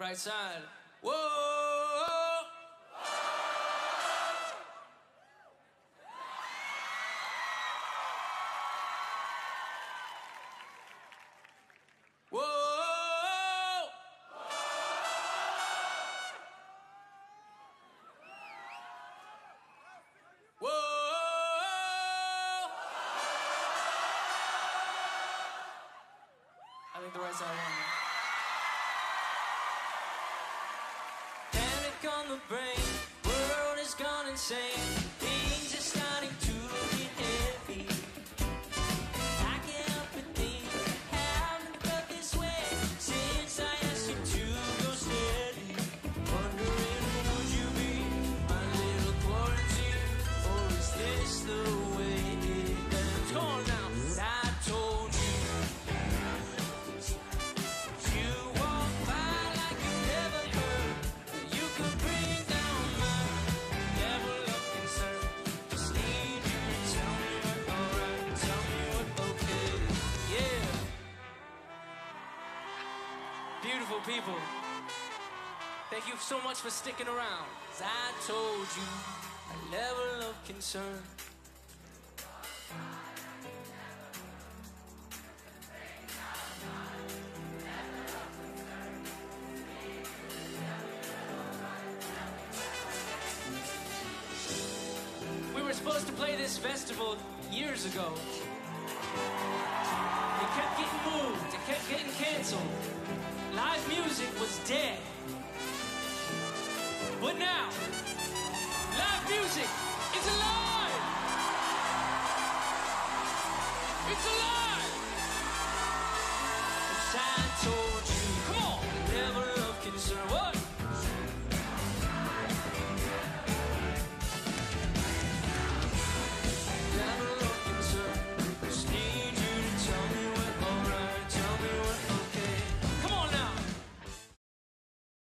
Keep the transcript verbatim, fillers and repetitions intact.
Right side. Whoa! Whoa! Whoa! I think the right side won. Panic on the brain, world has gone insane. Things are starting to get heavy. I can't help but think, haven't felt this way since I asked you to go steady. Wondering, would you be my little quarantine, or is this the way it ends? Come on now. I told you, you walk by like you never heard. You could bring down my level of concern. Just need you to tell me what alright, tell me what okay. Yeah. Beautiful people. Thank you so much for sticking around. As I told you, a level of concern. We were supposed to play this festival years ago. It kept getting moved, it kept getting canceled. Live music was dead. But now, live music is alive! It's alive! 'Cause I told you.